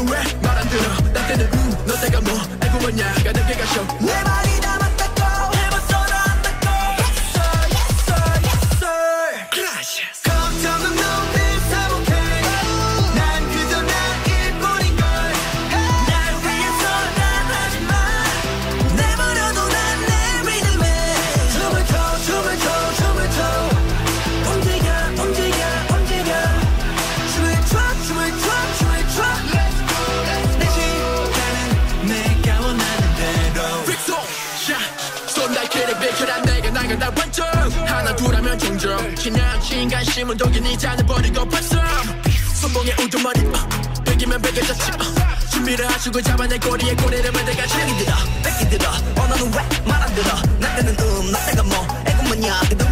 왜 말 안 들어 나 때는 너 때가 뭐 알고 뭐냐 가는 게 가셔 내 말이 다 맞다고 해봤어 너 안다고 Yes sir yes sir yes sir Gracias 걱정은 너를 사복해 난 그저 나일뿐인걸 날 위해서 난 하지마 내버려도 난 내 믿음에 춤을 춰 춤을 춰 춤을 춰 움직여 움직여 움직여 춤을 춰 춤을 춰 춤을 춰 내 시간은 내가 원하는 대로 픽소 쏜다 길을 비켜라 내가 나가 다 완전 하나 둘하면 종종 지나친 관심은 독인 이자는 버리고 발성 손봉에 우두머리 베기면 베개졌지 준비를 하시고 잡아내 꼬리에 꼬리를 만들까 즐기 들어 뺏기 들어 너는 왜 말 안 들어 나 때는 나 때가 뭐 애고 뭐냐